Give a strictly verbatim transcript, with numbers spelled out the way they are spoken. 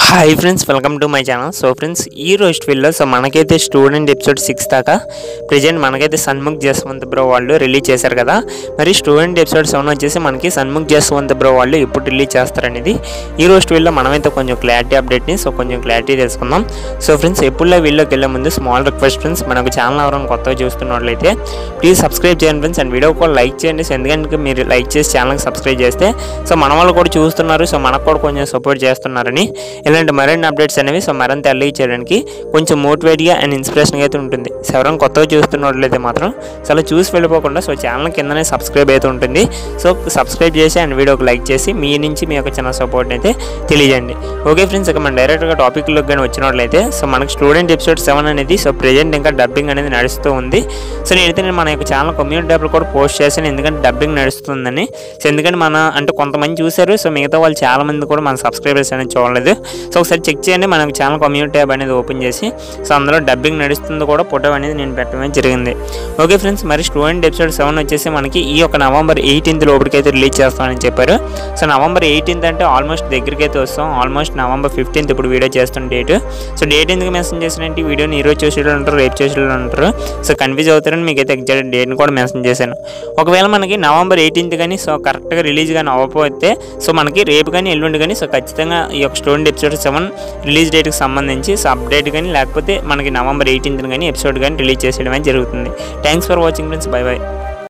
Hi friends, welcome to my channel. So friends, ఈ రోజు వీడియోలో సో మనకైతే స్టూడెంట్ ఎపిసోడ్ సిక్స్ దాకా ప్రజెంట్ మనకైతే సన్ముఖ్ జస్వంత్ బ్రో వాళ్ళు రిలీజ్ చేశారు కదా. మరి స్టూడెంట్ ఎపిసోడ్ సెవెన్ వచ్చేసి మనకి సన్ముఖ్ జస్వంత్ బ్రో వాళ్ళు ఎప్పుడు రిలీజ్ చేస్తారనేది ఈ రోజు వీడియోలో మనమైతే కొంచెం క్లారిటీ అప్డేట్ని సో కొంచెం క్లారిటీ తెలుసుకుందాం. సో ఫ్రెండ్స్, ఎప్పుడులో వీడియోకి వెళ్ళే ముందు స్మాల్ రిక్వెస్ట్ ఫ్రెండ్స్, మనకు ఛానల్ ఎవరైనా కొత్తగా చూస్తున్నట్లయితే ప్లీజ్ సబ్స్క్రైబ్ చేయండి ఫ్రెండ్స్, అండ్ వీడియో కూడా లైక్ చేయండి. సో ఎందుకంటే మీరు లైక్ చేసి ఛానల్కి సబ్స్క్రైబ్ చేస్తే సో మన వాళ్ళు కూడా చూస్తున్నారు, సో మనకు కూడా కొంచెం సపోర్ట్ చేస్తున్నారని. ఇలాంటి మరిన్ని అప్డేట్స్ అనేవి సో మరింత ఎల్లి చేయడానికి కొంచెం మోటివేట్గా అండ్ ఇన్స్పిరేషన్గా అయితే ఉంటుంది. సో ఎవరైనా కొత్తగా చూస్తున్నట్లయితే మాత్రం చాలా చూసి వెళ్ళిపోకుండా సో ఛానల్ కిందనే సబ్స్క్రైబ్ అయితే ఉంటుంది. సో సబ్స్క్రైబ్ చేసి అండ్ వీడియోకి లైక్ చేసి మీ నుంచి మీ యొక్క చిన్న సపోర్ట్ అయితే తెలియజేయండి. ఓకే ఫ్రెండ్స్, ఇక మనం డైరెక్ట్గా టాపిక్లోకి కానీ వచ్చినట్లయితే సో మనకి స్టూడెంట్ ఎపిసోడ్ సెవెన్ అనేది సో ప్రెజెంట్ ఇంకా డబ్బింగ్ అనేది నడుస్తూ ఉంది. సో నేనైతే నేను మన యొక్క ఛానల్ కమ్యూనిటీ ట్యాబ్లో కూడా పోస్ట్ చేశాను, ఎందుకంటే డబ్బింగ్ నడుస్తుందని. సో ఎందుకంటే మన అంటే కొంతమంది చూశారు, సో మిగతా వాళ్ళు చాలా మంది కూడా మన సబ్స్క్రైబర్స్ అనేది చూడలేదు. సో ఒకసారి చెక్ చేయండి, మనకు ఛానల్ కమ్యూనిటీ ట్యాబ్ అనేది ఓపెన్ చేసి సో అందులో డబ్బింగ్ నడుస్తుంది కూడా ఫోటో అనేది నేను పెట్టడం జరిగింది. ఓకే ఫ్రెండ్స్, మరి స్టూడెంట్ ఎపిసోడ్ సెవెన్ వచ్చేసి మనకి ఈ యొక్క నవంబర్ ఎయిటీన్త్ లోపలికి అయితే రిలీజ్ చేస్తామని చెప్పారు. సో నవంబర్ ఎయిటీన్త్ అంటే ఆల్మోస్ట్ దగ్గరికి అయితే వస్తాం. ఆల్మోస్ట్ నవంబర్ ఫిఫ్టీన్త్ ఇప్పుడు వీడియో చేస్తున్న డేట్. సో డేట్ ఎందుకు మెన్షన్ చేసినట్టు వీడియోని ఈరోజు చూసేళ్ళు ఉంటారు, రేపు చూసేళ్ళు ఉంటారు. సో కన్ఫ్యూజ్ అవుతారని మీకు అయితే ఎగ్జాక్ట్ డేట్ని కూడా మెన్షన్ చేశాను. ఒకవేళ మనకి నవంబర్ ఎయిటీన్త్ కానీ సో కరెక్ట్గా రిలీజ్ కానీ అవ్వకపోతే సో మనకి రేపు కానీ ఎల్లుండి కానీ సో ఖచ్చితంగా ఈ యొక్క స్టూడెంట్ ఎపిసోడ్ సెవెన్ రిలీజ్ డేట్కి సంబంధించి సో అప్డేట్ కానీ లేకపోతే మనకి నవంబర్ ఎయిటీన్త్ కానీ ఎపిసోడ్ కానీ రిలీజ్ చేసేయడం జరుగుతుంది. Thanks for watching friends, bye by.